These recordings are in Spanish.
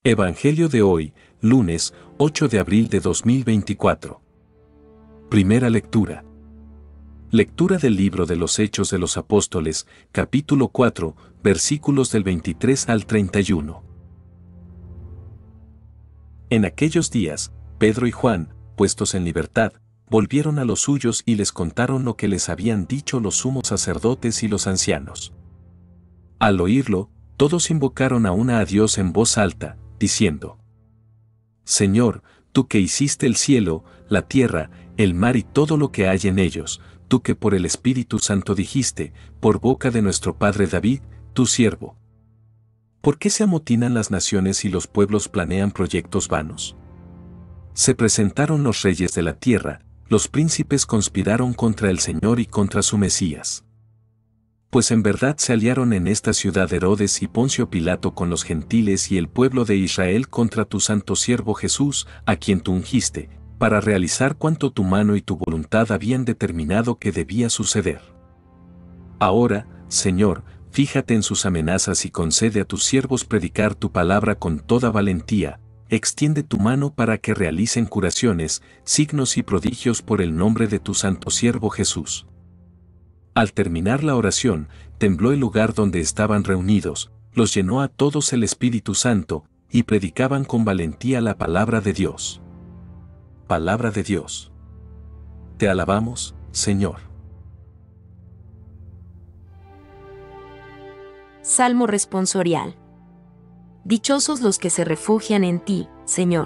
Evangelio de hoy, lunes 8 de abril de 2024. Primera lectura. Lectura del libro de los Hechos de los Apóstoles, capítulo 4, versículos del 23 al 31. En aquellos días, Pedro y Juan, puestos en libertad, volvieron a los suyos y les contaron lo que les habían dicho los sumos sacerdotes y los ancianos. Al oírlo, todos invocaron aún a Dios en voz alta, diciendo: Señor, tú que hiciste el cielo, la tierra, el mar y todo lo que hay en ellos, tú que por el Espíritu Santo dijiste, por boca de nuestro padre David, tu siervo. ¿Por qué se amotinan las naciones y los pueblos planean proyectos vanos? Se presentaron los reyes de la tierra, los príncipes conspiraron contra el Señor y contra su Mesías. Pues en verdad se aliaron en esta ciudad Herodes y Poncio Pilato con los gentiles y el pueblo de Israel contra tu santo siervo Jesús, a quien tú ungiste, para realizar cuanto tu mano y tu voluntad habían determinado que debía suceder. Ahora, Señor, fíjate en sus amenazas y concede a tus siervos predicar tu palabra con toda valentía, extiende tu mano para que realicen curaciones, signos y prodigios por el nombre de tu santo siervo Jesús. Al terminar la oración, tembló el lugar donde estaban reunidos, los llenó a todos el Espíritu Santo, y predicaban con valentía la palabra de Dios. Palabra de Dios. Te alabamos, Señor. Salmo responsorial. Dichosos los que se refugian en ti, Señor.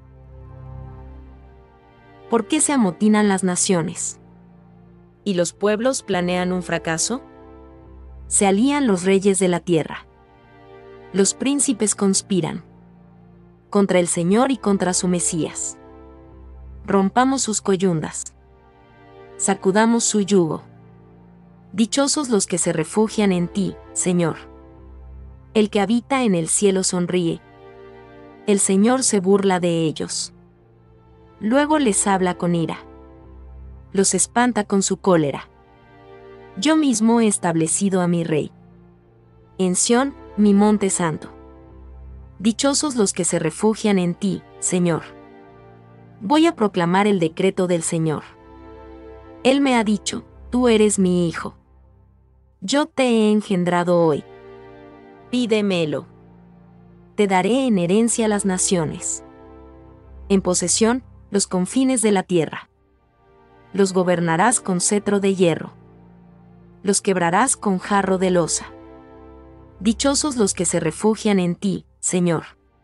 ¿Por qué se amotinan las naciones? ¿Y los pueblos planean un fracaso? Se alían los reyes de la tierra. Los príncipes conspiran contra el Señor y contra su Mesías. Rompamos sus coyundas. Sacudamos su yugo. Dichosos los que se refugian en ti, Señor. El que habita en el cielo sonríe. El Señor se burla de ellos. Luego les habla con ira. Los espanta con su cólera. Yo mismo he establecido a mi rey en Sión, mi monte santo. Dichosos los que se refugian en ti, Señor. Voy a proclamar el decreto del Señor. Él me ha dicho: tú eres mi hijo. Yo te he engendrado hoy. Pídemelo. Te daré en herencia las naciones. En posesión, los confines de la tierra. Los gobernarás con cetro de hierro. Los quebrarás con jarro de loza. Dichosos los que se refugian en ti, Señor.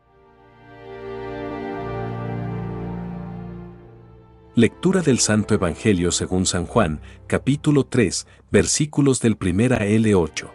Lectura del Santo Evangelio según San Juan, capítulo 3, versículos del 1 al 8.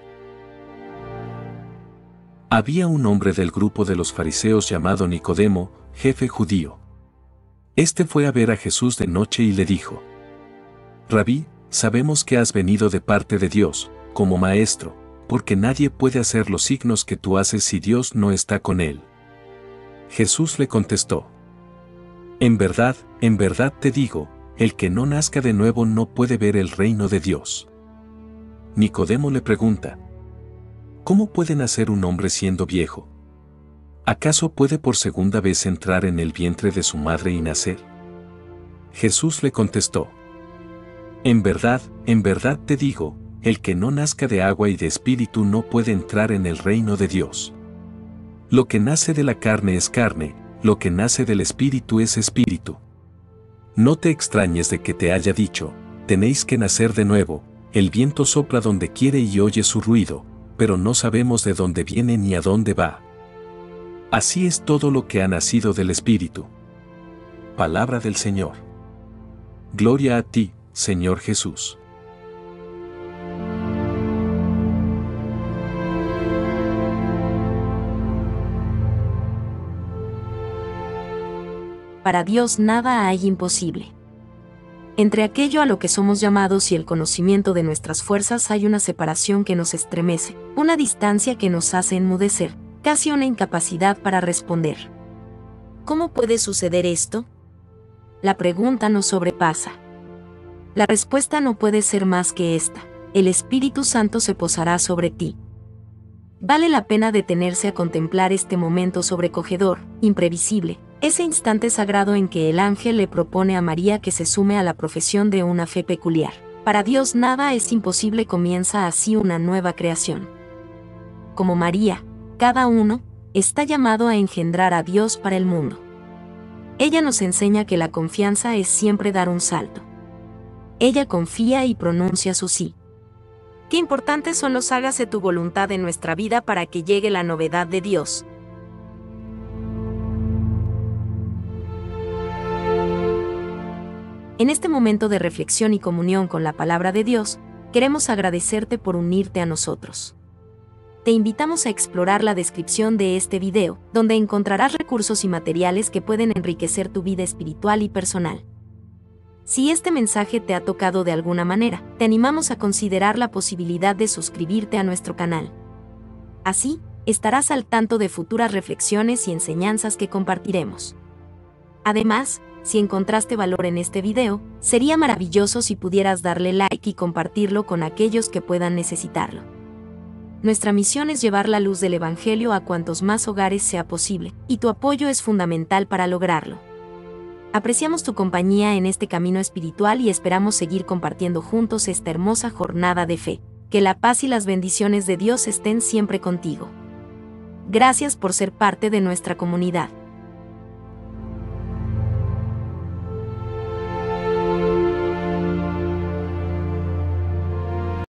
Había un hombre del grupo de los fariseos llamado Nicodemo, jefe judío. Este fue a ver a Jesús de noche y le dijo: Rabí, sabemos que has venido de parte de Dios, como maestro, porque nadie puede hacer los signos que tú haces si Dios no está con él. Jesús le contestó: en verdad te digo, el que no nazca de nuevo no puede ver el reino de Dios. Nicodemo le pregunta: ¿cómo puede nacer un hombre siendo viejo? ¿Acaso puede por segunda vez entrar en el vientre de su madre y nacer? Jesús le contestó: en verdad te digo, el que no nazca de agua y de espíritu no puede entrar en el reino de Dios. Lo que nace de la carne es carne, lo que nace del espíritu es espíritu. No te extrañes de que te haya dicho: tenéis que nacer de nuevo. El viento sopla donde quiere y oye su ruido, pero no sabemos de dónde viene ni a dónde va. Así es todo lo que ha nacido del espíritu. Palabra del Señor. Gloria a ti, Señor Jesús. Para Dios nada hay imposible. Entre aquello a lo que somos llamados y el conocimiento de nuestras fuerzas hay una separación que nos estremece, una distancia que nos hace enmudecer, casi una incapacidad para responder. ¿Cómo puede suceder esto? La pregunta nos sobrepasa. La respuesta no puede ser más que esta: el Espíritu Santo se posará sobre ti. Vale la pena detenerse a contemplar este momento sobrecogedor, imprevisible, ese instante sagrado en que el ángel le propone a María que se sume a la profesión de una fe peculiar. Para Dios nada es imposible, comienza así una nueva creación. Como María, cada uno está llamado a engendrar a Dios para el mundo. Ella nos enseña que la confianza es siempre dar un salto. Ella confía y pronuncia su sí. Qué importantes son los hágase tu voluntad en nuestra vida para que llegue la novedad de Dios. En este momento de reflexión y comunión con la palabra de Dios, queremos agradecerte por unirte a nosotros. Te invitamos a explorar la descripción de este video, donde encontrarás recursos y materiales que pueden enriquecer tu vida espiritual y personal. Si este mensaje te ha tocado de alguna manera, te animamos a considerar la posibilidad de suscribirte a nuestro canal. Así, estarás al tanto de futuras reflexiones y enseñanzas que compartiremos. Además, si encontraste valor en este video, sería maravilloso si pudieras darle like y compartirlo con aquellos que puedan necesitarlo. Nuestra misión es llevar la luz del Evangelio a cuantos más hogares sea posible, y tu apoyo es fundamental para lograrlo. Apreciamos tu compañía en este camino espiritual y esperamos seguir compartiendo juntos esta hermosa jornada de fe. Que la paz y las bendiciones de Dios estén siempre contigo. Gracias por ser parte de nuestra comunidad.